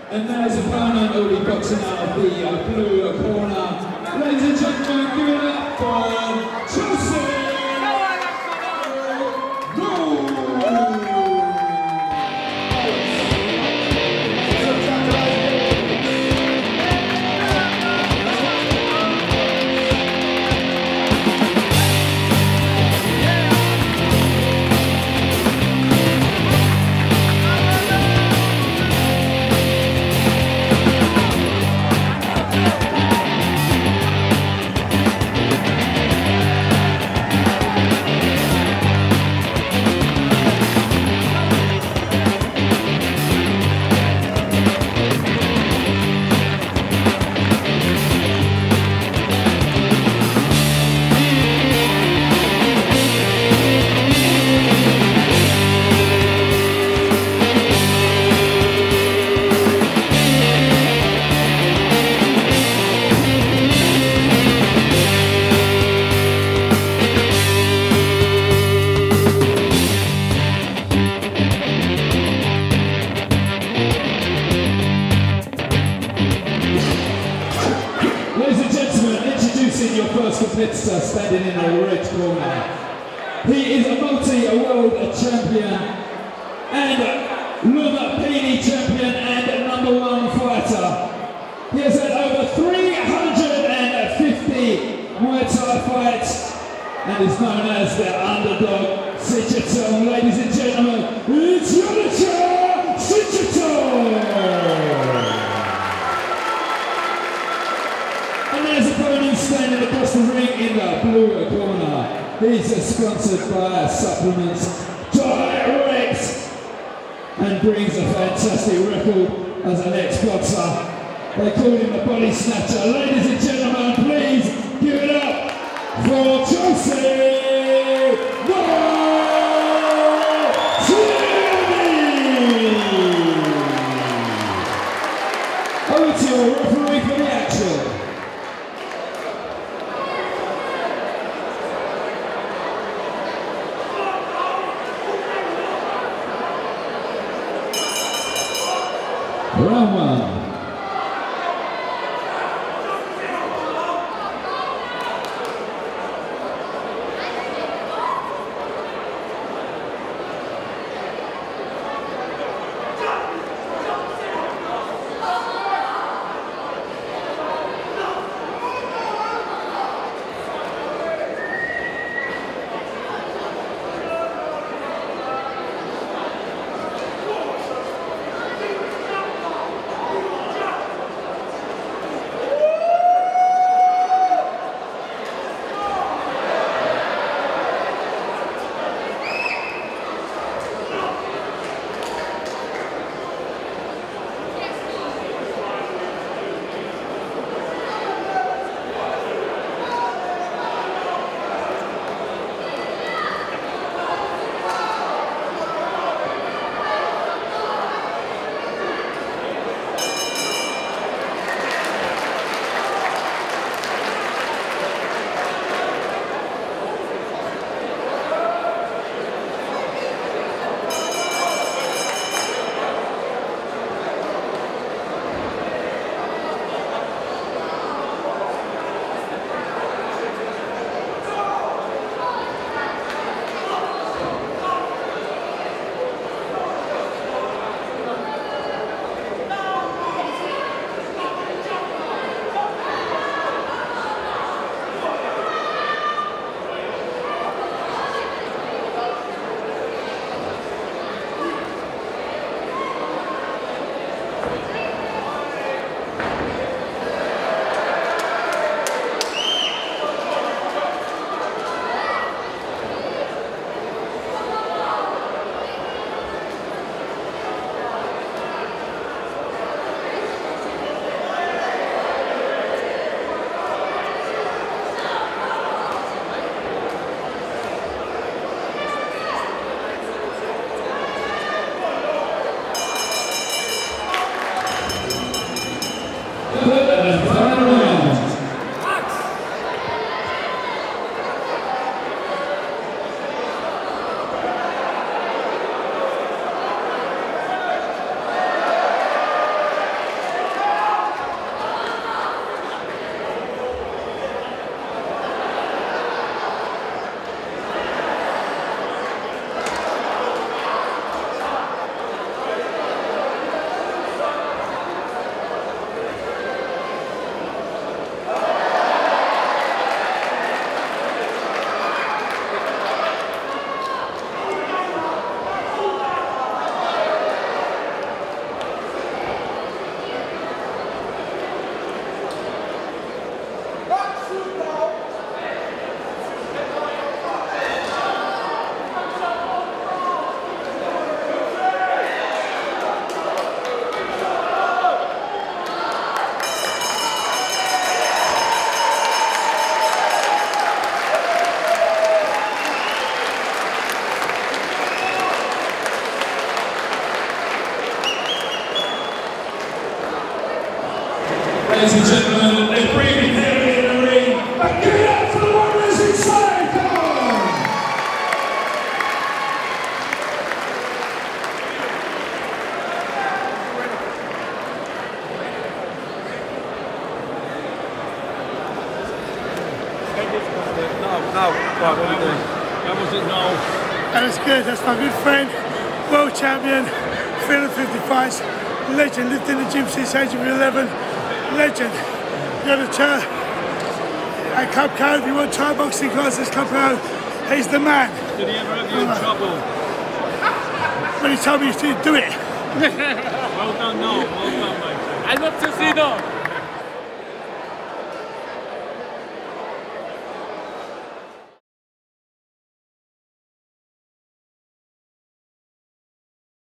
And now his opponent will be boxing out of the blue corner. Ladies and gentlemen, give it up for Chelsea! Competitor standing in the red corner. He is a multi-world champion and Lumapini champion and #1 fighter. He has had over 350 Muay Thai fights and is known as the underdog Sityodtong. Ladies and gentlemen, it's Yoddecha Sityodtong! Standing across the ring in the blue corner. He's sponsored by Supplements Direct and brings a fantastic record as an ex-boxer. They call him the Body Snatcher. Ladies and gentlemen, please give it up for Chelsea! Over to your referee for the action. Round one. ladies and gentlemen, let's bring him here in the ring. And give it up for the Warriors inside. Come on! No. Right, what are you doing? That wasn't Noel. That was good. That's my good friend, world champion, 350 fights, legend, lived in the gym since age of 11, legend. Yoddecha, at Club Code, if you want Thai boxing classes, Club Code, he's the man. Did he ever have you in trouble? When he told me to do it. Well done, Noel. Well done, mate. I love to see Noel.